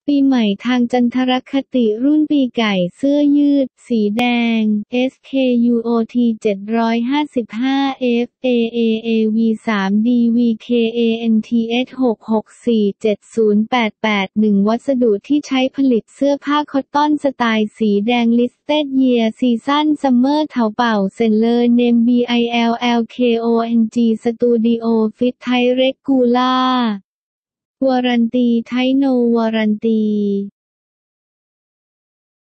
ปีใหม่ทางจันทรคติรุ่นปีไก่เสื้อยืดสีแดง SKUOT 755 FAAAV 3 DVKANTS 6647088 1วัสดุที่ใช้ผลิตเสื้อผ้าคอตตอนสไตล์สีแดง Listed Year Season Summer เถาเป่าเซนเลอร์ Name BILLKONG Studio Fit Thai Regular วารันตีไทโนวารันตี